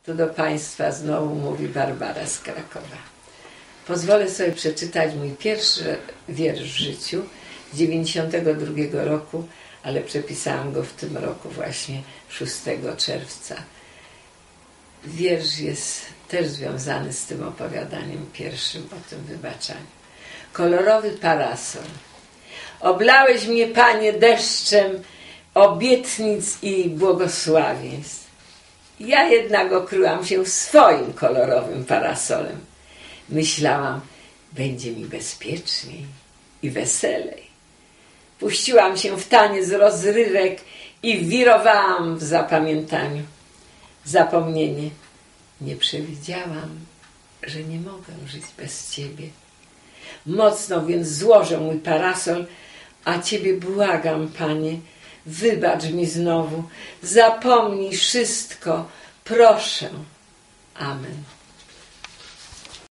Tu do Państwa znowu mówi Barbara z Krakowa. Pozwolę sobie przeczytać mój pierwszy wiersz w życiu z 92 roku, ale przepisałam go w tym roku właśnie 6 czerwca. Wiersz jest też związany z tym opowiadaniem pierwszym o tym wybaczaniu. Kolorowy parasol. Oblałeś mnie, Panie, deszczem obietnic i błogosławieństw. Ja jednak okryłam się swoim kolorowym parasolem. Myślałam, będzie mi bezpieczniej i weselej. Puściłam się w taniec rozrywek i wirowałam w zapamiętaniu. Zapomnienie. Nie przewidziałam, że nie mogę żyć bez Ciebie. Mocno więc złożę mój parasol, a Ciebie błagam, Panie, wybacz mi znowu, zapomnij wszystko, proszę. Amen.